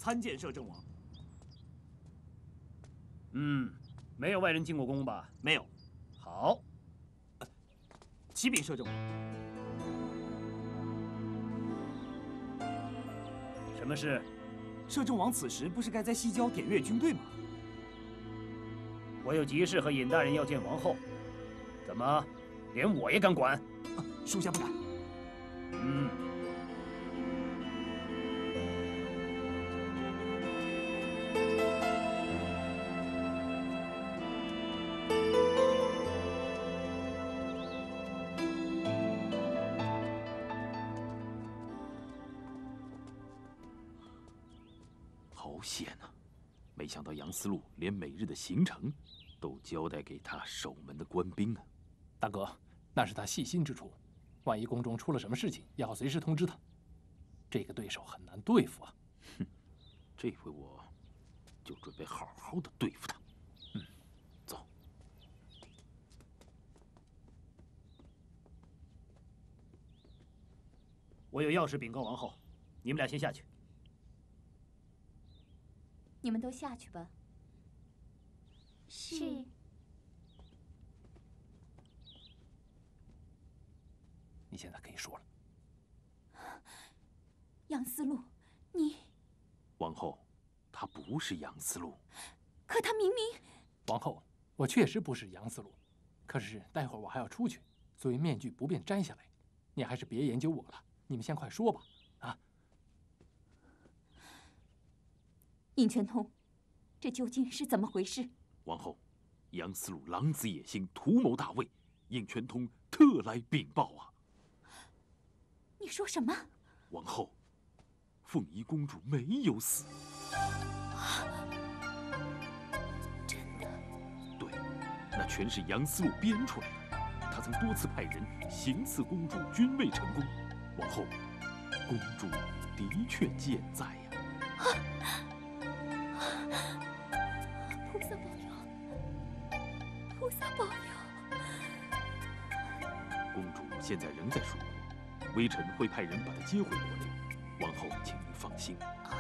参见摄政王。 没有外人进过宫吧？ 没有。 好， 启禀摄政王。 什么事？ 摄政王此时不是该在西郊点阅军队吗？ 我有急事和尹大人要见王后，怎么连我也敢管？ 属下不敢。 好险啊！没想到杨思路连每日的行程都交代给他守门的官兵啊！ 大哥，那是他细心之处，万一宫中出了什么事情，也好随时通知他。这个对手很难对付啊！ 哼，这回我就准备好好的对付他。走。 我有要事禀告王后，你们俩先下去。 你们都下去吧。 是。 你现在可以说了。 杨思路，你…… 王后，他不是杨思路。 可他明明…… 王后，我确实不是杨思路，可是待会儿我还要出去，所以面具不便摘下来。你还是别研究我了，你们先快说吧。啊！ 尹全通，这究竟是怎么回事？ 王后，杨思路狼子野心，图谋大位，应全通特来禀报啊！ 你说什么？ 王后，凤仪公主没有死。 真的？ 对，那全是杨思路编出来的。他曾多次派人行刺公主，均未成功。王后，公主的确健在呀。 菩萨保佑！菩萨保佑！ 公主现在仍在蜀国，微臣会派人把她接回国内。王后，请你放心。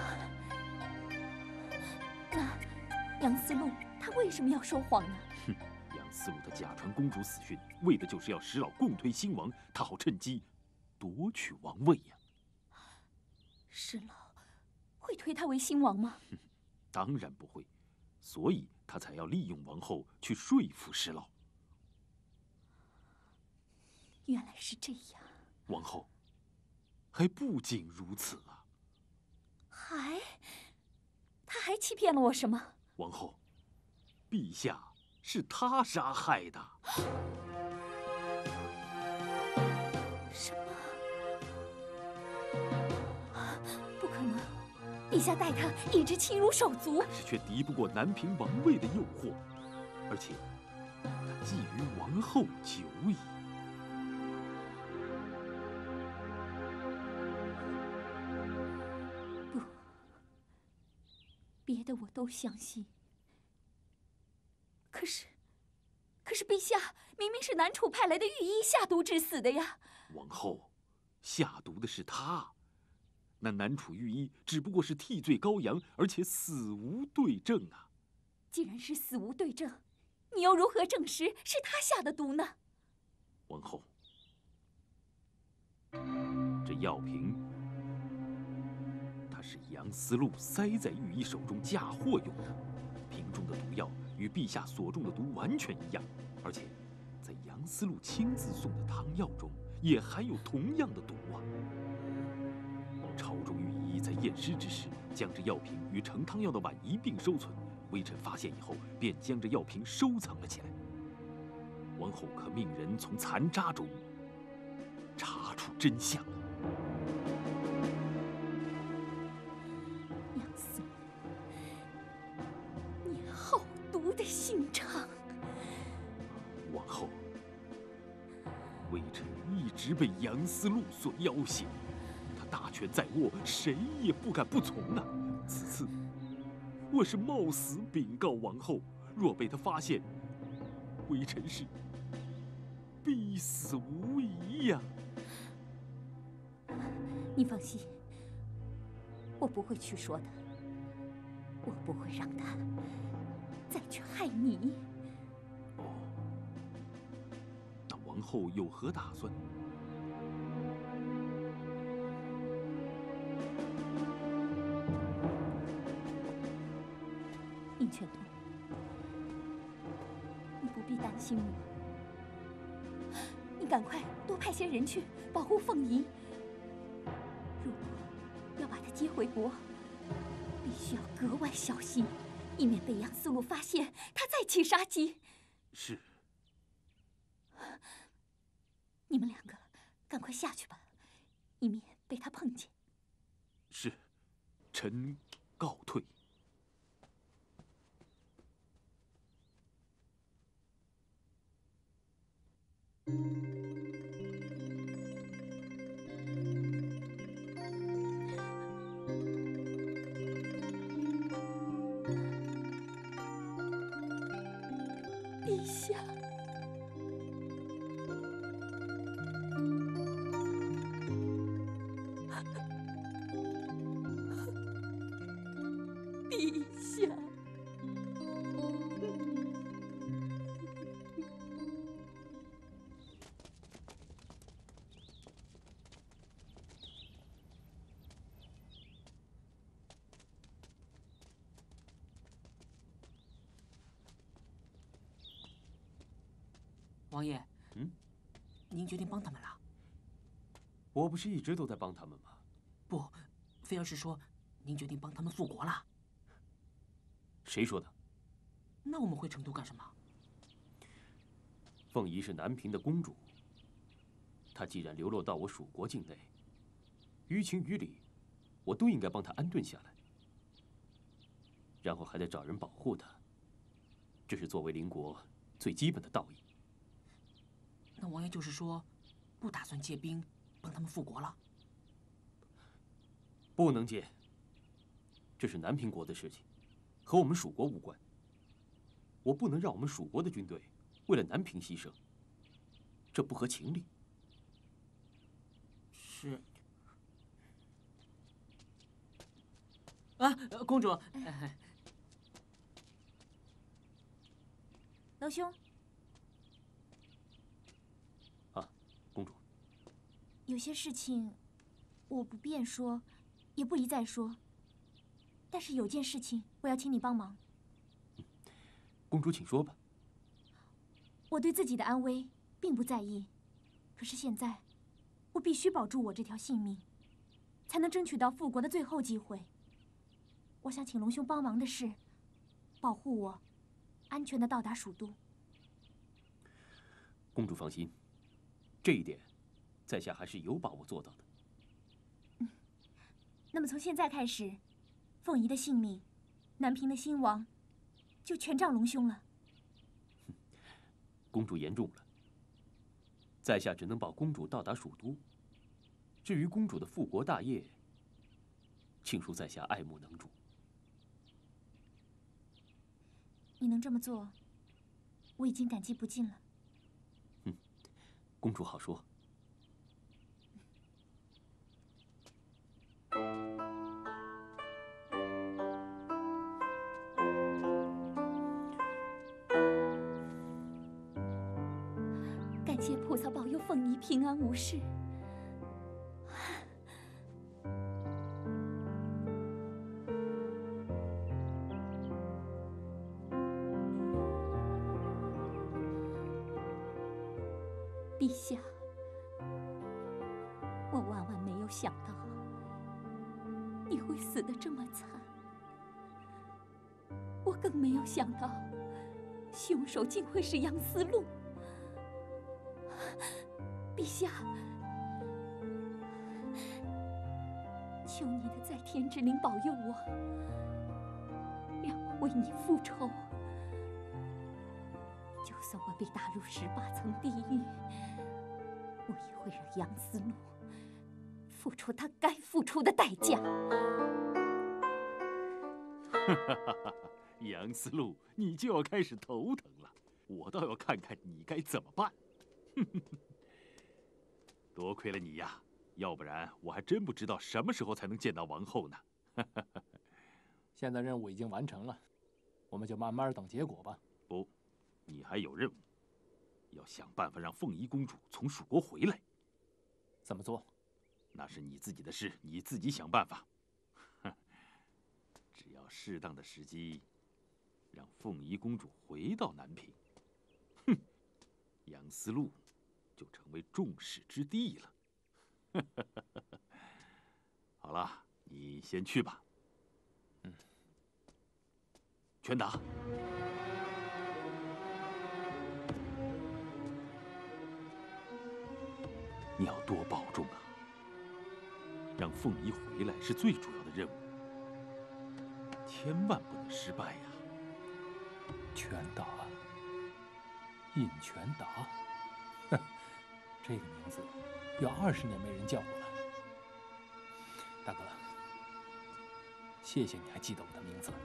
那杨思路他为什么要说谎呢？ 哼，杨思路他假传公主死讯，为的就是要使老共推兴亡，他好趁机夺取王位呀。 石老会推他为兴王吗？ 当然不会，所以他才要利用王后去说服石老。 原来是这样。 王后，还不仅如此啊！ 他还欺骗了我什么？ 王后，陛下是他杀害的。 什么？不可能！陛下待他一直亲如手足， 但是却敌不过南平王位的诱惑，而且他觊觎王后久矣。 不，别的我都相信。可是陛下明明是南楚派来的御医下毒致死的呀！ 王后，下毒的是他，那南楚御医只不过是替罪羔羊，而且死无对证啊！ 既然是死无对证，你又如何证实是他下的毒呢？ 王后，这药瓶，它是杨思路塞在御医手中嫁祸用的，瓶中的毒药与陛下所中的毒完全一样，而且在杨思路亲自送的汤药中也含有同样的毒啊！朝中御医在验尸之时，将这药瓶与盛汤药的碗一并收存。微臣发现以后，便将这药瓶收藏了起来。王后可命人从残渣中查出真相。 杨思路，你好毒的心肠！ 王后，微臣一直被杨思路所要挟，他大权在握，谁也不敢不从啊！此次我是冒死禀告王后，若被他发现，微臣是必死无疑呀！ 你放心，我不会去说的。 我不会让他再去害你。 哦，那王后有何打算？ 宁全通，你不必担心我，你赶快多派些人去保护凤仪。如果要把她接回国，必须要格外小心，以免被杨思路发现，他再起杀机。 是。 你们两个赶快下去吧，以免被他碰见。 是，臣告退。 陛下，陛下。 王爷，您决定帮他们了？ 我不是一直都在帮他们吗？ 不，菲儿是说您决定帮他们复国了。 谁说的？ 那我们回成都干什么？ 凤仪是南平的公主，她既然流落到我蜀国境内，于情于理，我都应该帮她安顿下来，然后还得找人保护她，这是作为邻国最基本的道义。 那王爷就是说，不打算借兵帮他们复国了？ 不能借，这是南平国的事情，和我们蜀国无关。我不能让我们蜀国的军队为了南平牺牲，这不合情理。 是。啊，公主。 娄兄。 公主， 有些事情我不便说，也不宜再说。但是有件事情我要请你帮忙。 公主请说吧。 我对自己的安危并不在意，可是现在我必须保住我这条性命，才能争取到复国的最后机会。我想请龙兄帮忙的是，保护我安全的到达蜀都。 公主放心。这一点，在下还是有把握做到的。 那么从现在开始，凤仪的性命，南平的兴亡，就全仗龙兄了。 公主言重了，在下只能保公主到达蜀都。至于公主的复国大业，请恕在下爱莫能助。 你能这么做，我已经感激不尽了。 公主好说。 感谢菩萨保佑凤仪平安无事。陛下，我万万没有想到你会死得这么惨，我更没有想到凶手竟会是杨思路。陛下，求你的在天之灵保佑我，让我为你复仇。就算我被打入18层地狱，我也会让杨思路付出他该付出的代价。 杨思路，你就要开始头疼了，我倒要看看你该怎么办。多亏了你呀，要不然我还真不知道什么时候才能见到王后呢。 现在任务已经完成了，我们就慢慢等结果吧。 不，你还有任务，要想办法让凤仪公主从蜀国回来。 怎么做？ 那是你自己的事，你自己想办法。只要适当的时机，让凤仪公主回到南平，哼，杨思路就成为众矢之的了。好了，你先去吧。全达，你要多保重啊！让凤仪回来是最主要的任务，千万不能失败呀！ 全达，尹全达，哼，这个名字有20年没人叫过了。大哥，谢谢你还记得我的名字。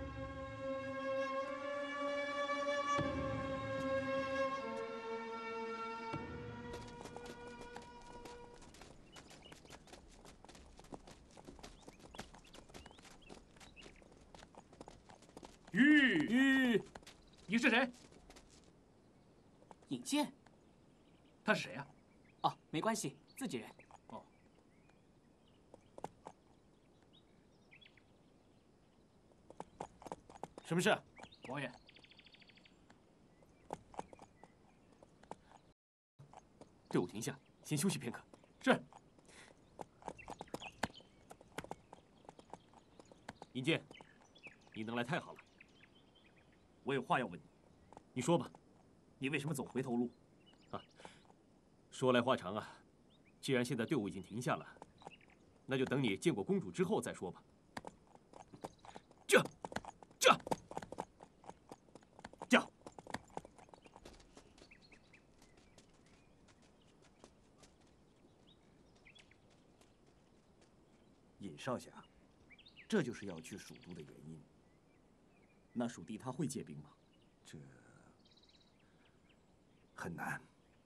玉，你是谁？ 尹健？ 他是谁呀？ 哦，没关系，自己人。 哦。什么事，王爷？ 队伍停下，先休息片刻。 是。 尹健，你能来太好了。 我有话要问你。 你说吧。 你为什么走回头路？ 啊，说来话长啊。既然现在队伍已经停下了，那就等你见过公主之后再说吧。这。 尹少侠，这就是要去蜀都的原因。 那蜀地他会借兵吗？ 这很难。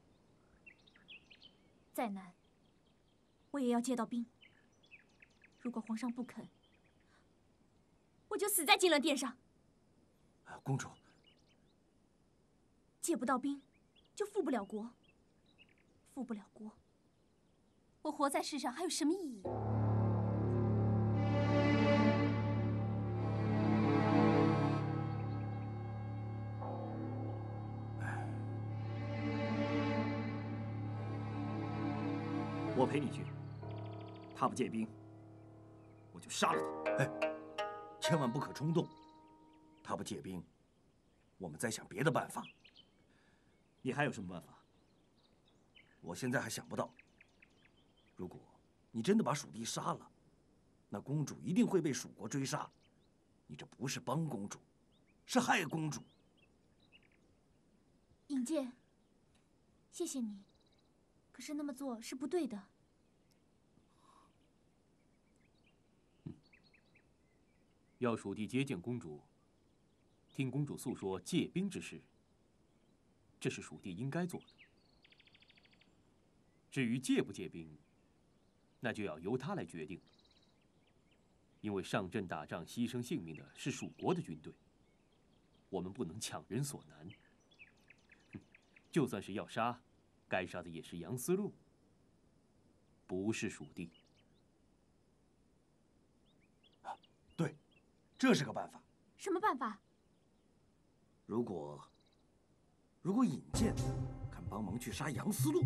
再难，我也要借到兵。如果皇上不肯，我就死在金銮殿上。 公主， 借不到兵，就复不了国。复不了国，我活在世上还有什么意义？ 我陪你去。他不借兵，我就杀了他。 哎，千万不可冲动。他不借兵，我们再想别的办法。 你还有什么办法？ 我现在还想不到。如果你真的把蜀地杀了，那公主一定会被蜀国追杀。你这不是帮公主，是害公主。 尹健，谢谢你。可是那么做是不对的。 要蜀地接见公主，听公主诉说借兵之事，这是蜀地应该做的。至于借不借兵，那就要由他来决定了。因为上阵打仗牺牲性命的是蜀国的军队，我们不能强人所难。就算是要杀，该杀的也是杨思路，不是蜀地。 对，这是个办法。 什么办法？ 如果尹健肯帮忙去杀杨思路，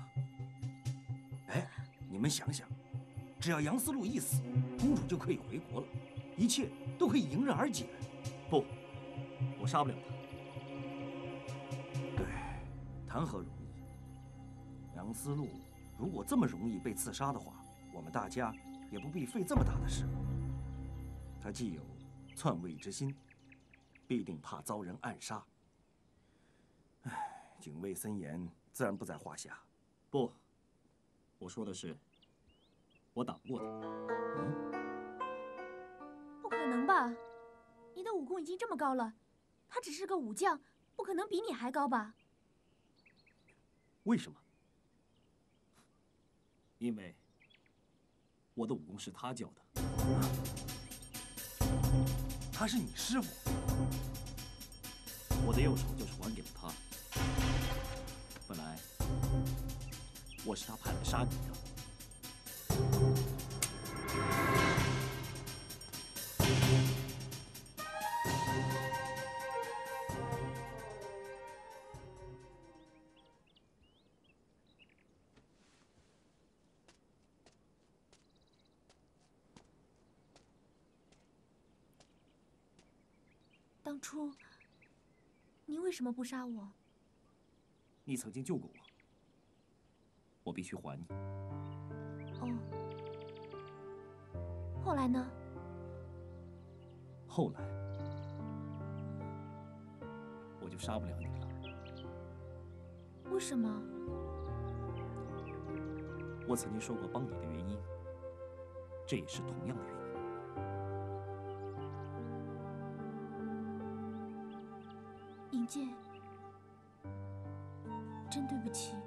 哎，你们想想，只要杨思路一死，公主就可以回国了，一切都可以迎刃而解。 不，我杀不了他。 对，谈何容易？杨思路如果这么容易被刺杀的话，我们大家也不必费这么大的事。他既有篡位之心，必定怕遭人暗杀。唉，警卫森严，自然不在话下。 不，我说的是，我打不过他。 不可能吧？你的武功已经这么高了，他只是个武将，不可能比你还高吧？ 为什么？ 因为我的武功是他教的。 他是你师傅， 我的右手就是还给了他。本来我是他派来杀你的。 当初，你为什么不杀我？ 你曾经救过我，我必须还你。 哦，后来呢？ 后来，我就杀不了你了。 为什么？ 我曾经说过帮你的原因，这也是同样的原因。 尹健，真对不起。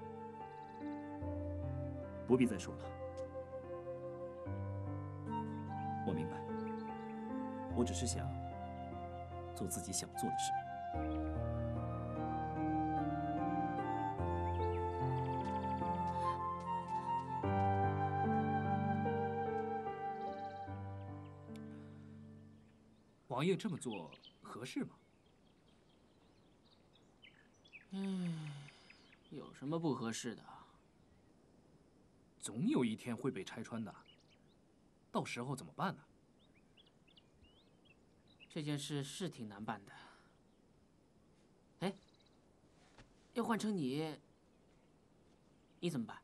不必再说了，我明白。我只是想做自己想做的事。 王爷这么做合适吗？ 有什么不合适的？ 总有一天会被拆穿的，到时候怎么办呢？ 这件事是挺难办的。哎，要换成你，你怎么办？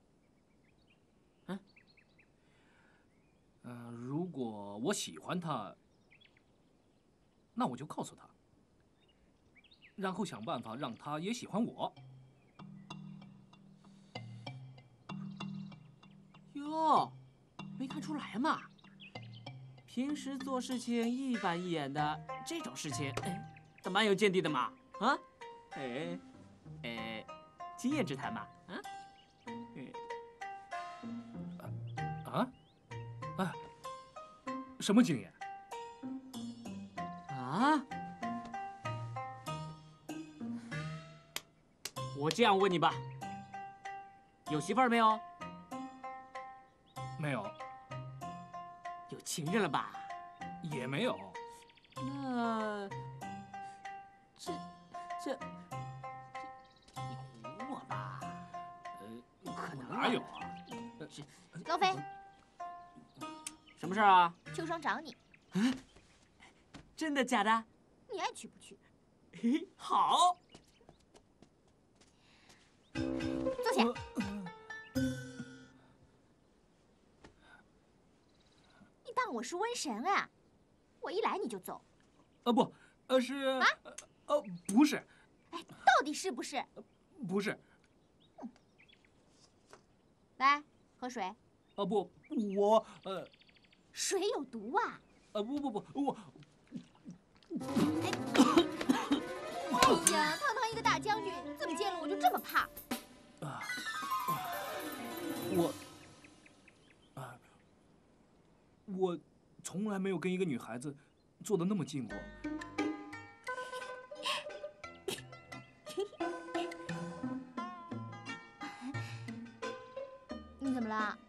如果我喜欢他，那我就告诉他，然后想办法让他也喜欢我。 哟，没看出来嘛？平时做事情一板一眼的，这种事情，怎么蛮有见地的嘛？啊？经验之谈嘛？ 什么经验？ 啊？我这样问你吧，有媳妇儿没有？ 没有， 有情人了吧？ 也没有。 那这你唬我吧？不可能啊！ 哪有啊？ 高飞， 什么事儿啊？ 秋霜找你， 真的假的？ 你爱去不去？ 嘿，好。 坐下。你当我是瘟神啊？我一来你就走。 不，是不是， 哎，到底是不是？ 不是。 来，喝水。 不，我水有毒啊！ 不，我。 哎呀，堂堂一个大将军，怎么见了我就这么怕？ 我从来没有跟一个女孩子坐得那么近过。 你怎么了？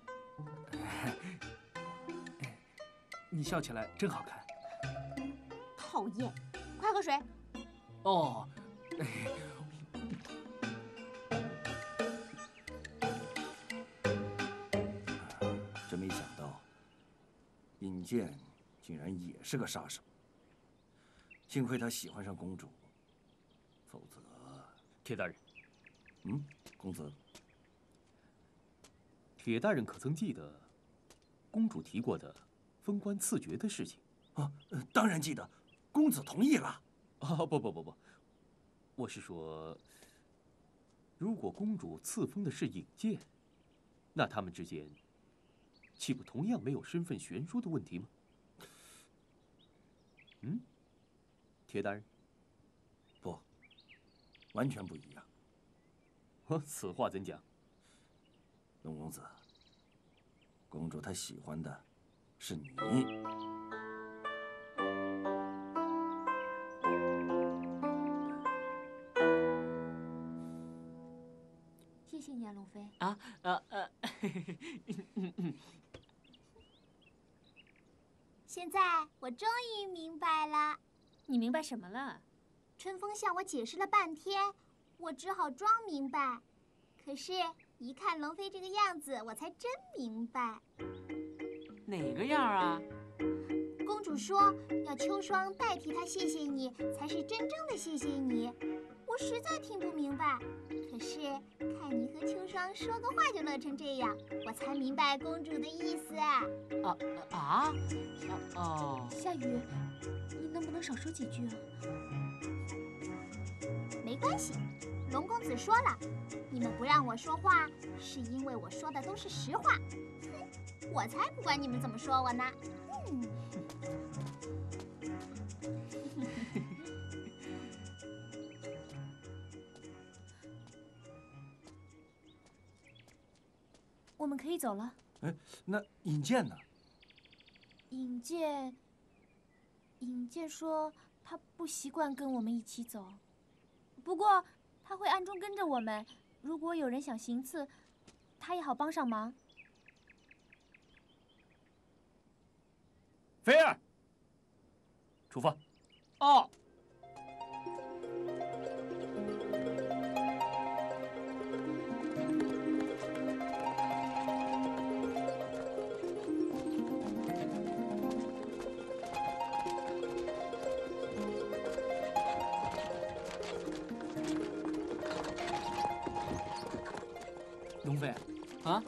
你笑起来真好看。 讨厌！快喝水。 哦。 真没想到，尹健竟然也是个杀手。幸亏他喜欢上公主，否则…… 铁大人， 公子， 铁大人可曾记得公主提过的封官赐爵的事情？ 当然记得，公子同意了。 不，我是说，如果公主赐封的是尹健，那他们之间岂不同样没有身份悬殊的问题吗？铁大人， 不，完全不一样。 此话怎讲？ 龙公子，公主她喜欢的是你。 谢谢你啊，龙飞。 现在我终于明白了。 你明白什么了？ 春风向我解释了半天，我只好装明白。可是，一看龙飞这个样子，我才真明白。 哪个样啊？ 公主说要秋霜代替她谢谢你，才是真正的谢谢你。我实在听不明白。可是看你和秋霜说个话就乐成这样，我才明白公主的意思啊。 夏雨，你能不能少说几句啊？ 没关系，龙公子说了，你们不让我说话，是因为我说的都是实话。哼，我才不管你们怎么说我呢。 我们可以走了。 哎，那尹健呢？ 尹健说他不习惯跟我们一起走，不过他会暗中跟着我们。如果有人想行刺，他也好帮上忙。 菲儿，出发。 哦。 龙飞， 啊？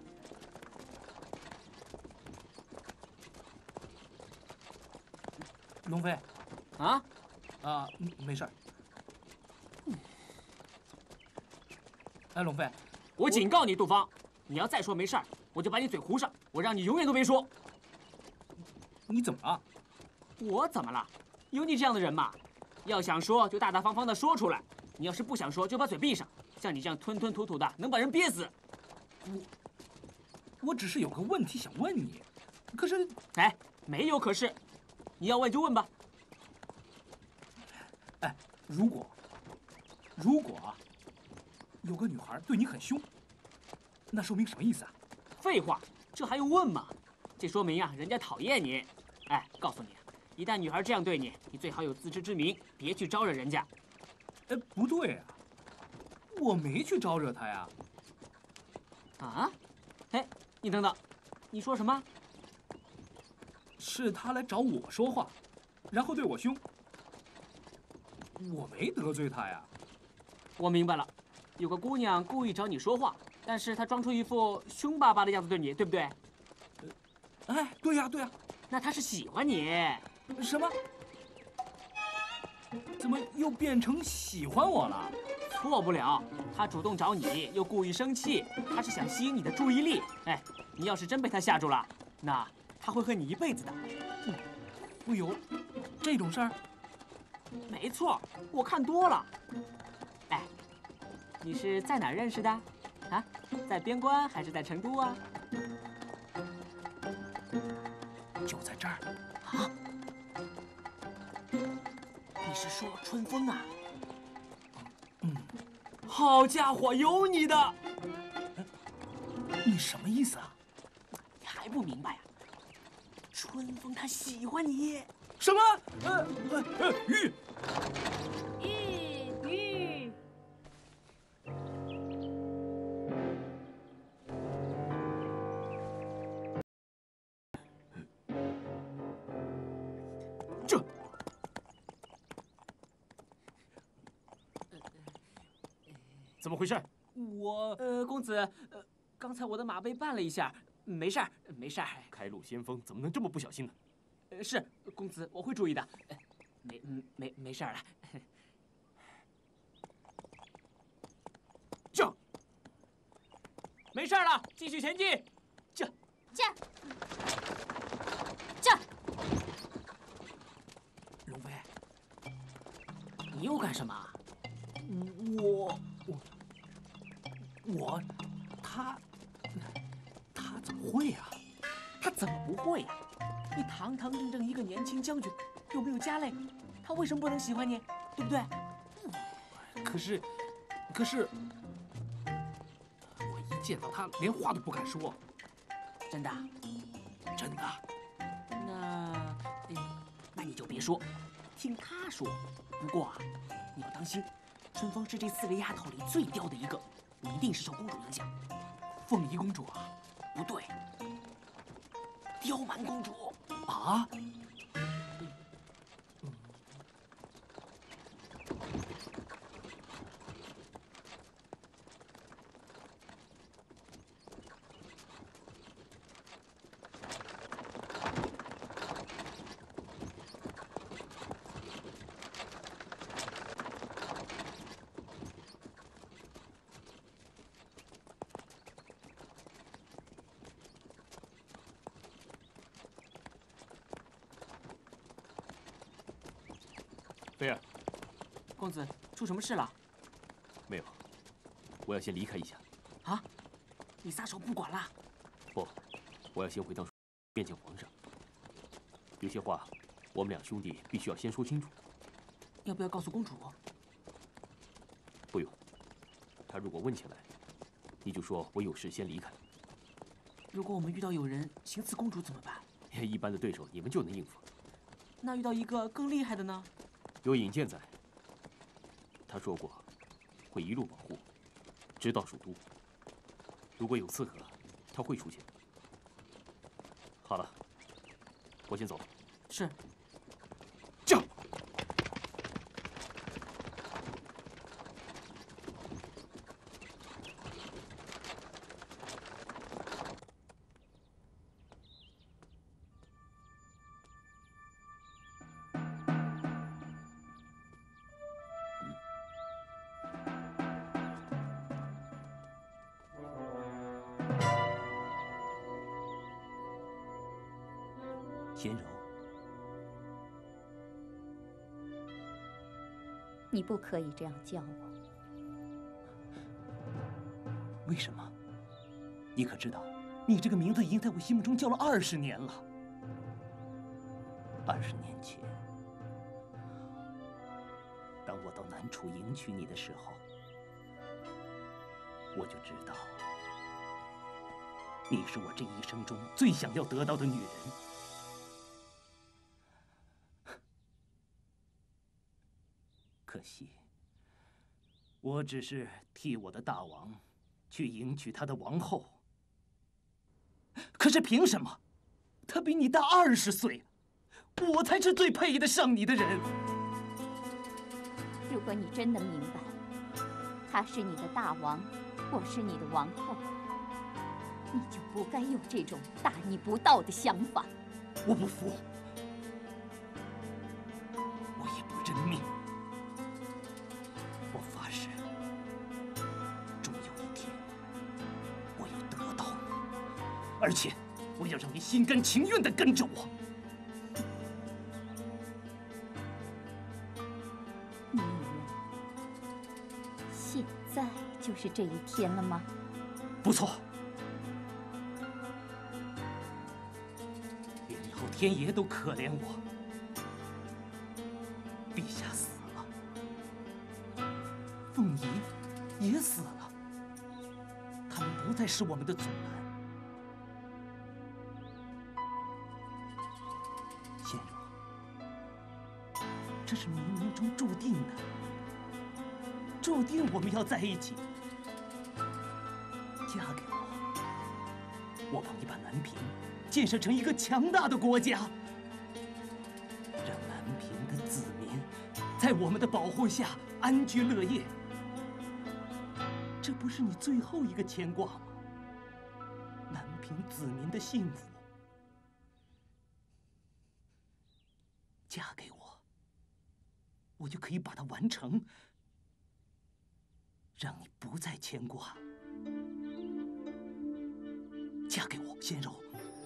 龙飞， 啊？ 没事儿。哎，龙飞， 我警告你，杜芳，你要再说没事儿，我就把你嘴糊上，我让你永远都别说。 你怎么了？ 我怎么了？有你这样的人吗？要想说就大大方方的说出来，你要是不想说就把嘴闭上。像你这样吞吞吐吐的，能把人憋死。 我只是有个问题想问你，可是…… 哎，没有可是，你要问就问吧。 哎，如果有个女孩对你很凶，那说明什么意思啊？ 废话，这还用问吗？这说明呀，人家讨厌你。哎，告诉你，一旦女孩这样对你，你最好有自知之明，别去招惹人家。 哎，不对啊，我没去招惹她呀。 啊？哎，你等等，你说什么？ 是她来找我说话，然后对我凶。我没得罪她呀。 我明白了，有个姑娘故意找你说话，但是她装出一副凶巴巴的样子对你，对不对？ 哎，对呀对呀。 那她是喜欢你。 什么？怎么又变成喜欢我了？ 错不了，她主动找你，又故意生气，她是想吸引你的注意力。哎，你要是真被她吓住了，那她会恨你一辈子的。 会有这种事儿？ 没错，我看多了。哎，你是在哪儿认识的？啊，在边关还是在成都啊？ 就在这儿。 啊？你是说春风啊？好家伙，有你的！ 你什么意思啊？ 你还不明白呀？春风他喜欢你。 什么？玉。 这。 怎么回事？ 公子，刚才我的马被绊了一下，没事儿，没事儿。 开路先锋怎么能这么不小心呢？ 是公子，我会注意的。没事儿了。这，没事儿了，继续前进。这。龙飞，你又干什么？ 他怎么会呀？ 他怎么不会呀？你堂堂正正一个年轻将军，又没有家累，他为什么不能喜欢你？对不对？ 可是， 见到他连话都不敢说。 真的？ 真的。 那你就别说，听他说。不过啊，你要当心，春风是这4个丫头里最刁的一个，一定是受公主影响。 凤仪公主啊？ 不对，刁蛮公主啊？ 菲儿， 公子，出什么事了？ 没有，我要先离开一下。 啊？你撒手不管了？ 不，我要先回当面见皇上。有些话，我们两兄弟必须要先说清楚。 要不要告诉公主？ 不用，他如果问起来，你就说我有事先离开。 如果我们遇到有人行刺公主怎么办？ 一般的对手你们就能应付。 那遇到一个更厉害的呢？ 有尹健在，他说过会一路保护，直到蜀都。如果有刺客，他会出现。好了，我先走了。 是。 驾！ 贤柔， 你不可以这样叫我。 为什么？你可知道，你这个名字已经在我心目中叫了20年了。20年前，当我到南楚迎娶你的时候，我就知道，你是我这一生中最想要得到的女人。可惜，我只是替我的大王去迎娶他的王后。可是凭什么，他比你大20岁，我才是最配得上你的人？ 如果你真的明白，他是你的大王，我是你的王后，你就不该有这种大逆不道的想法。 我不服，我也不认命。我发誓，终有一天，我要得到你，而且我要让你心甘情愿地跟着我。 你以为现在就是这一天了吗？ 不错，连以后天爷都可怜我。陛下死了，凤仪也死了，他们不再是我们的阻拦。贤柔，这是冥冥中注定的，注定我们要在一起。嫁给我，我帮你把南平建设成一个强大的国家，让南平的子民在我们的保护下安居乐业。这不是你最后一个牵挂吗？南平子民的幸福，嫁给我，我就可以把它完成，让你不再牵挂。嫁给我，贤柔。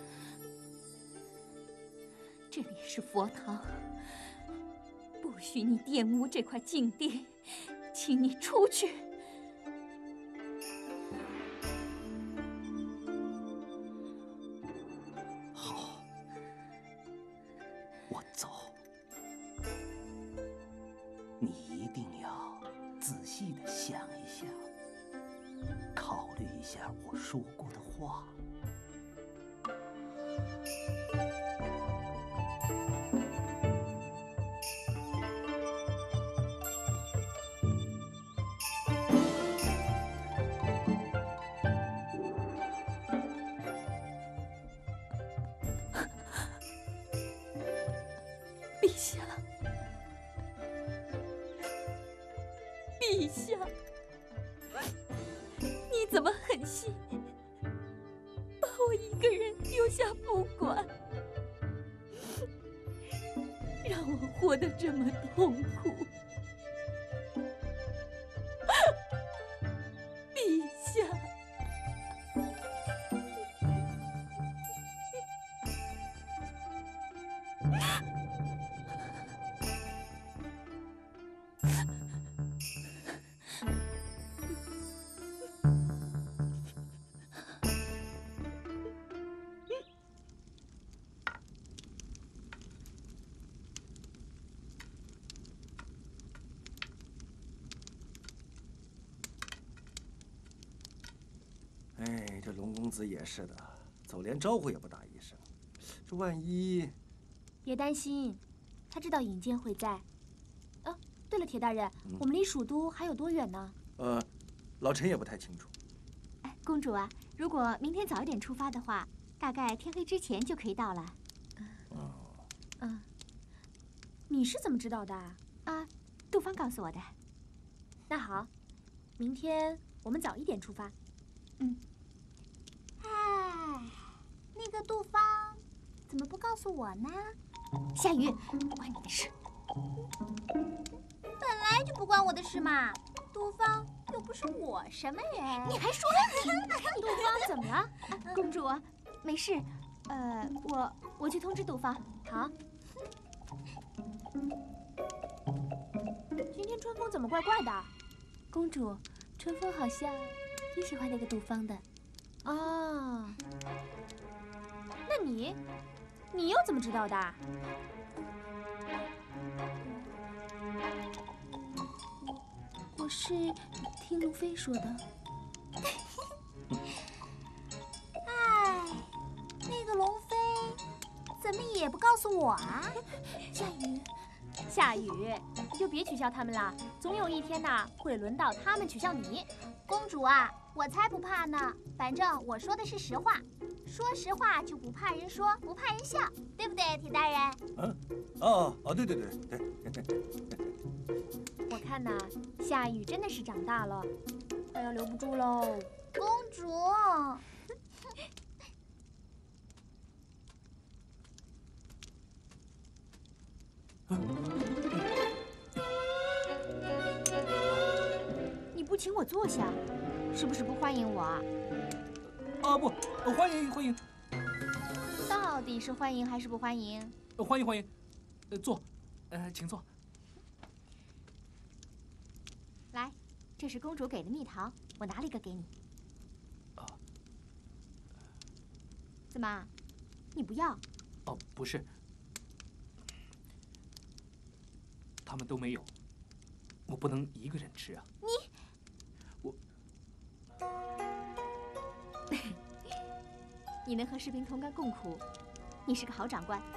这里是佛堂，不许你玷污这块净地，请你出去。 好，我走。你一定要仔细地想一想，考考虑一下我说过的话。 陛下，陛下，你怎么狠心把我一个人丢下不管，让我活得这么痛苦？陛下。 哎，这龙公子也是的，走连招呼也不打一声，这万一…… 别担心，他知道尹坚会在。哦，对了，铁大人，我们离蜀都还有多远呢？ 老臣也不太清楚。 哎，公主啊，如果明天早一点出发的话，大概天黑之前就可以到了。 你是怎么知道的？ 啊，杜芳告诉我的。 那好，明天我们早一点出发。 哎，那个杜芳怎么不告诉我呢？ 夏雨，不关你的事。 本来就不关我的事嘛。杜芳又不是我什么人。 你还说杜芳怎么了？ 公主，没事。我去通知杜芳。 好。今天春风怎么怪怪的？ 公主，春风好像挺喜欢那个杜芳的。 哦，那你又怎么知道的？ 我是听龙飞说的。 哎，那个龙飞怎么也不告诉我啊？ 夏雨，你就别取笑他们了，总有一天呐，会轮到他们取笑你。 公主啊，我才不怕呢，反正我说的是实话，说实话就不怕人说，不怕人笑，对不对，铁大人？ 对。 我看呐，夏雨真的是长大了，快要留不住喽。 公主。 你不请我坐下，是不是不欢迎我啊？ 不，欢迎， 到底是欢迎还是不欢迎？ 欢迎，坐，请坐。 来，这是公主给的蜜桃，我拿了一个给你。怎么，你不要？ 哦，不是，他们都没有，我不能一个人吃啊。 你能和士兵同甘共苦，你是个好长官。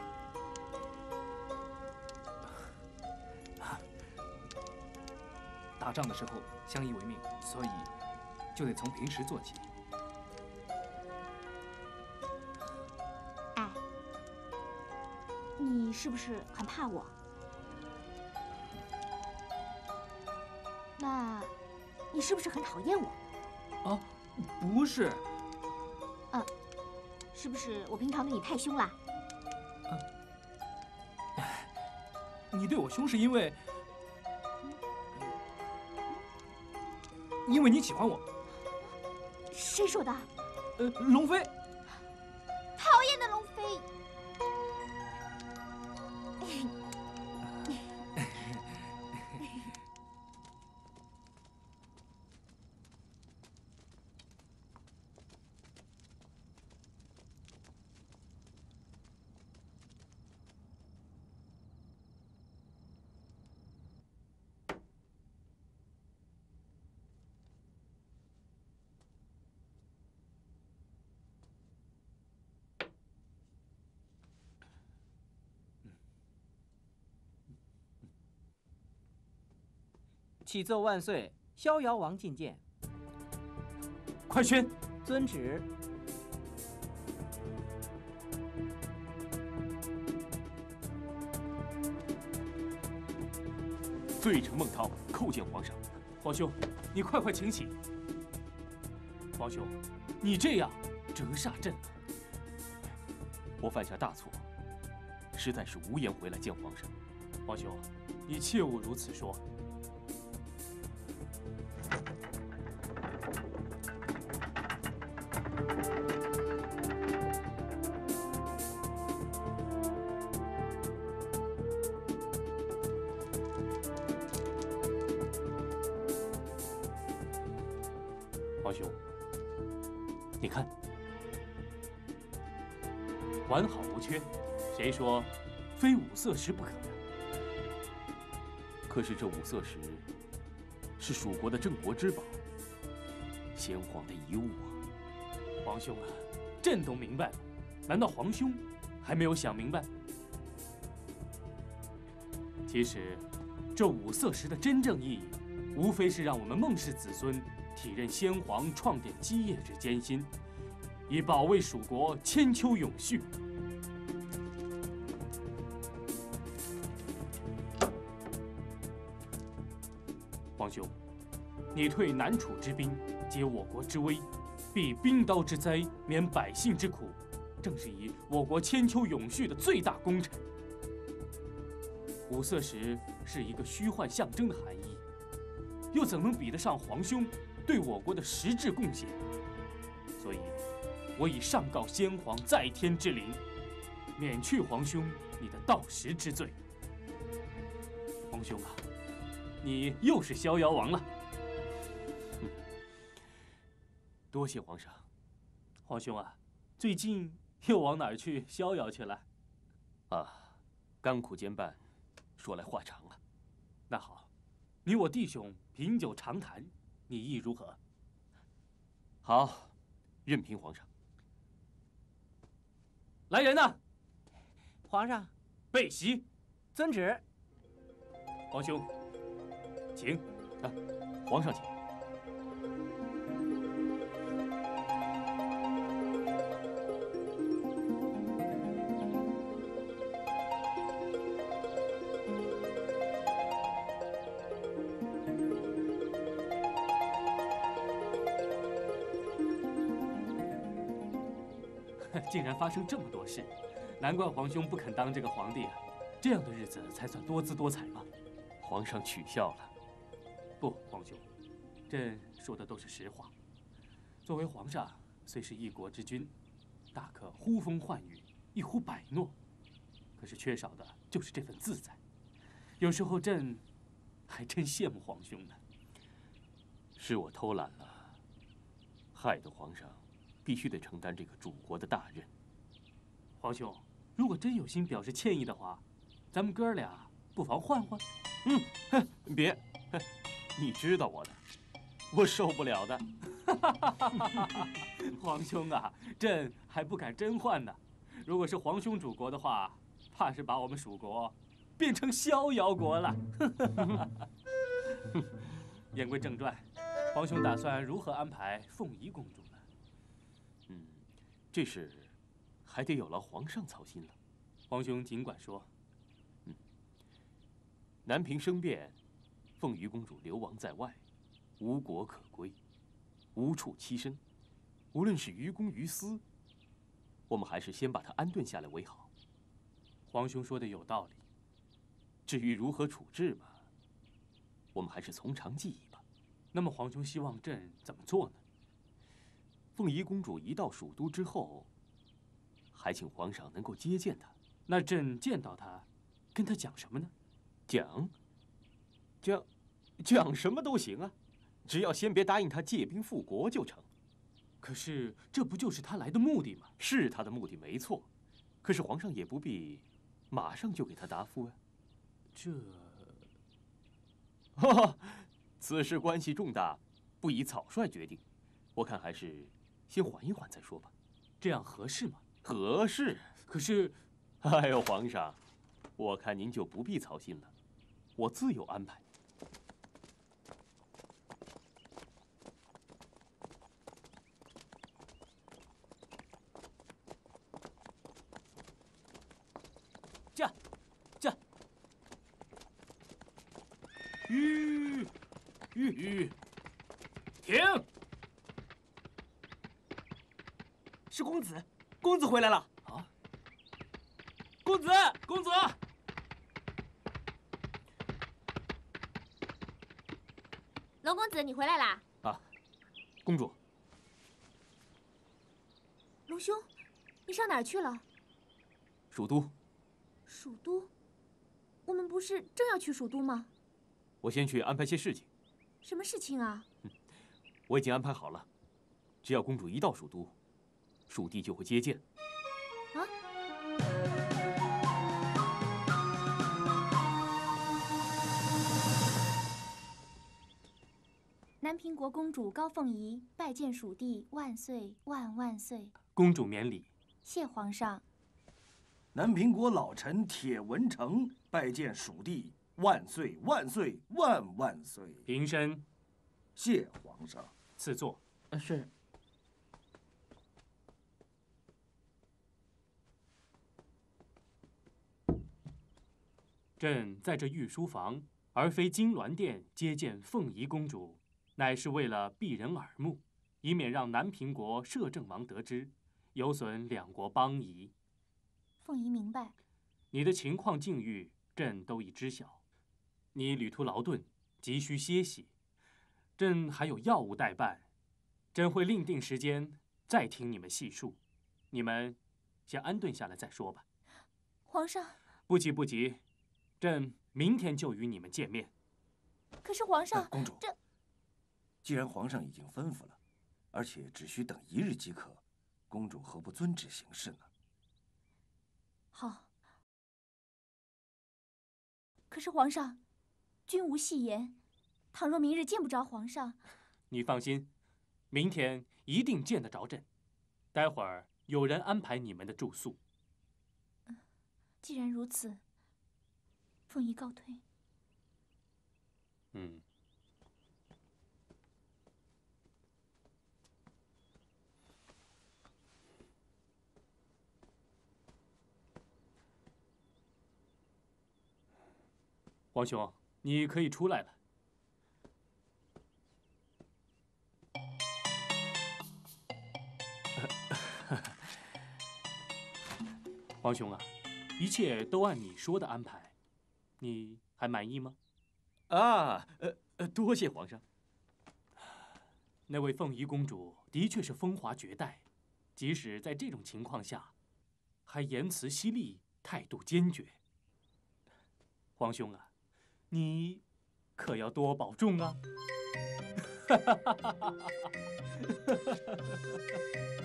打仗的时候相依为命，所以就得从平时做起。 哎，你是不是很怕我？那，你是不是很讨厌我？ 不是。 是不是我平常对你太凶了？ 你对我凶是因为你喜欢我。 谁说的？ 龙飞。 讨厌的龙飞。 启奏万岁，逍遥王觐见。 快宣！ 遵旨。 罪臣孟涛叩见皇上。 皇兄，你快请起。皇兄，你这样折煞朕了。 我犯下大错，实在是无颜回来见皇上。 皇兄，你切勿如此说。皇兄，你看，完好无缺，谁说非五色石不可呀？ 可是这五色石是蜀国的镇国之宝，先皇的遗物啊！ 皇兄啊，朕都明白了，难道皇兄还没有想明白？其实，这五色石的真正意义，无非是让我们孟氏子孙体认先皇创典基业之艰辛，以保卫蜀国千秋永续。皇兄，你退南楚之兵，解我国之危，避兵刀之灾，免百姓之苦，正是以我国千秋永续的最大功臣。五色石是一个虚幻象征的含义，又怎能比得上皇兄对我国的实质贡献？所以，我已上告先皇在天之灵，免去皇兄你的盗石之罪。皇兄啊，你又是逍遥王了。 多谢皇上。 皇兄啊，最近又往哪儿去逍遥去了？ 啊，甘苦兼办，说来话长了。 那好，你我弟兄品酒长谈，你意如何？ 好，任凭皇上。 来人呐！ 皇上， 备席。 遵旨。 皇兄，请。 啊，皇上请。 竟然发生这么多事，难怪皇兄不肯当这个皇帝啊！这样的日子才算多姿多彩嘛。 皇上取笑了。 不，皇兄，朕说的都是实话。作为皇上，虽是一国之君，大可呼风唤雨，一呼百诺，可是缺少的就是这份自在。有时候朕还真羡慕皇兄呢。 是我偷懒了，害得皇上必须得承担这个主国的大任。 皇兄，如果真有心表示歉意的话，咱们哥俩不妨换换。 别，你知道我的，我受不了的。 皇兄啊，朕还不敢真换呢。如果是皇兄主国的话，怕是把我们蜀国变成逍遥国了。言归正传，皇兄打算如何安排凤仪公主呢？ 这事还得有劳皇上操心了。 皇兄尽管说。 南平生变，凤仪公主流亡在外，无国可归，无处栖身。无论是于公于私，我们还是先把她安顿下来为好。 皇兄说的有道理。 至于如何处置嘛，我们还是从长计议吧。 那么皇兄希望朕怎么做呢？ 凤仪公主一到蜀都之后，还请皇上能够接见她。 那朕见到她，跟她讲什么呢？ 讲什么都行啊，只要先别答应她借兵复国就成。 可是这不就是她来的目的吗？ 是她的目的没错，可是皇上也不必马上就给她答复啊。此事关系重大，不宜草率决定。我看还是先缓一缓再说吧。 这样合适吗？ 合适。 可是， 哎呦，皇上，我看您就不必操心了，我自有安排。 停！ 是公子，公子回来了。 啊！ 公子，公子！ 龙公子，你回来啦！ 啊，公主。 龙兄，你上哪儿去了？ 蜀都。 蜀都？我们不是正要去蜀都吗？ 我先去安排些事情。 什么事情啊？ 我已经安排好了，只要公主一到蜀都，蜀地就会接见。 啊？南平国公主高凤仪拜见蜀地，万岁万万岁！ 公主免礼。 谢皇上。 南平国老臣铁文成拜见蜀地，万岁万岁万万岁！ 平身。 谢皇上。 赐座。 是。 朕在这御书房，而非金銮殿接见凤仪公主，乃是为了避人耳目，以免让南平国摄政王得知，有损两国邦谊。 凤仪明白。 你的情况境遇，朕都已知晓。你旅途劳顿，急需歇息，朕还有要务待办，朕会另定时间再听你们细述。你们先安顿下来再说吧。 皇上。 不急不急，朕明天就与你们见面。 可是皇上， 公主， 这既然皇上已经吩咐了，而且只需等1日即可，公主何不遵旨行事呢？ 好。可是皇上，君无戏言，倘若明日见不着皇上， 你放心，明天一定见得着朕。待会儿有人安排你们的住宿。 既然如此，凤仪告退。 皇兄，你可以出来了。皇兄啊，一切都按你说的安排，你还满意吗？ 啊，多谢皇上。 那位凤仪公主的确是风华绝代，即使在这种情况下，还言辞犀利，态度坚决。皇兄啊，你可要多保重啊！